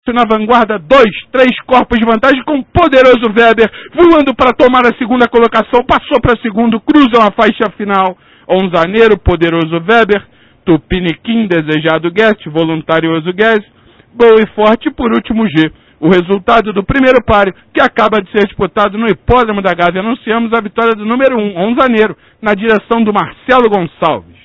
na vanguarda, 2, 3 corpos de vantagem com o poderoso Weber, voando para tomar a segunda colocação, passou para segundo, cruzam a faixa final, Onzaneiro, poderoso Weber, Tupiniquim, desejado Guest, voluntarioso Guest, Boa e Forte, por último G. O resultado do primeiro páreo, que acaba de ser disputado no Hipódromo da Gávea, anunciamos a vitória do número 1, Onzaneiro, na direção do Marcelo Gonçalves.